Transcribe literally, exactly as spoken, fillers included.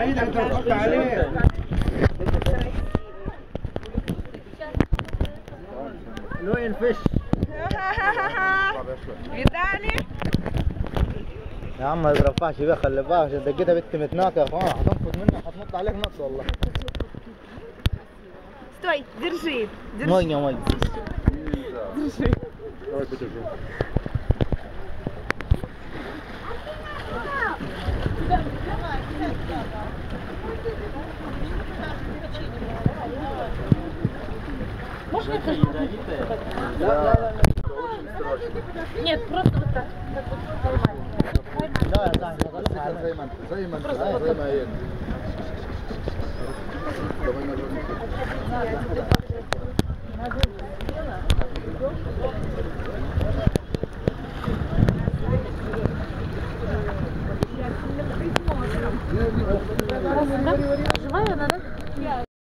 ايدك انت بتحط عليه. لو الفش يداني يا عم ما ترفعش بيها، خلي بالك عشان دقيتها بنت متناكه يا اخوان، هتنفض منك هتنط عليك نط والله. Стой, держи. ميه ميه. Держи. Давай подержу. Можно это? لا لا لا. Нет, просто вот так. لا يا صاحبي زي ما انت زي ما انت زي ما هي. Живая она, да?